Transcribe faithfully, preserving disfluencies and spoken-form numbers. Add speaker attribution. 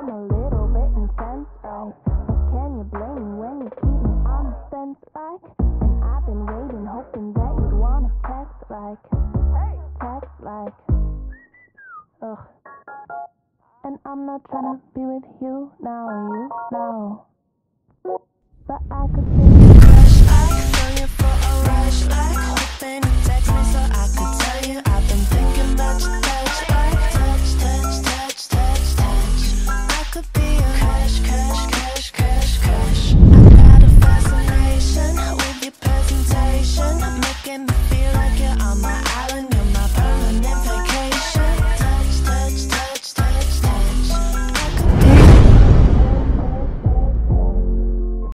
Speaker 1: I'm a little bit intense, right? But can you blame me when you keep me on the fence, like? And I've been waiting, hoping that you'd wanna text, like, text, like, ugh. And I'm not tryna be with you now, you know, but I could